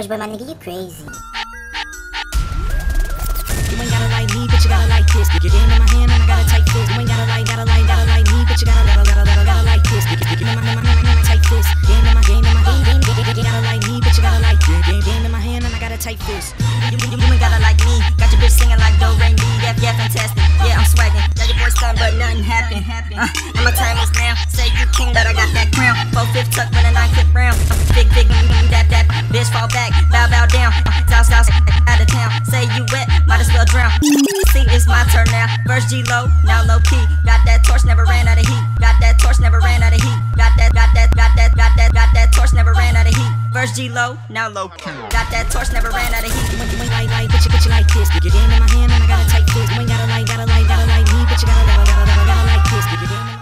Push boy, my nigga, you crazy. You ain't gotta like me, but you gotta like this. Get in my hand and I gotta tight this. You ain't gotta like me, but you gotta like this. Get in my hand and I tight this. Get in my hand, you gotta like me, but you gotta like this. Get in my hand and I gotta tight this. You ain't gotta like me. Got your bitch singing like Do Re Mi. Yeah, fantastic. Yeah, I'm swagging. Got your boy stunned, but nothing happened. And my time is now. Say you king, but I got that crown. 4/5 tuck with a 9-clip round. Big, that bitch fall back, bow down. South, out of town. Say you wet, might as well drown. See, it's my turn now. First G low, now low key. Got that torch, never ran out of heat. Got that torch, never ran out of heat. Got that torch, never ran out of heat. First G low, now low key. Got that torch, never ran out of heat. You ain't like, but you like this. Get in my hand and I gotta tight this. You ain't gotta like me, but you gotta like this. Get in my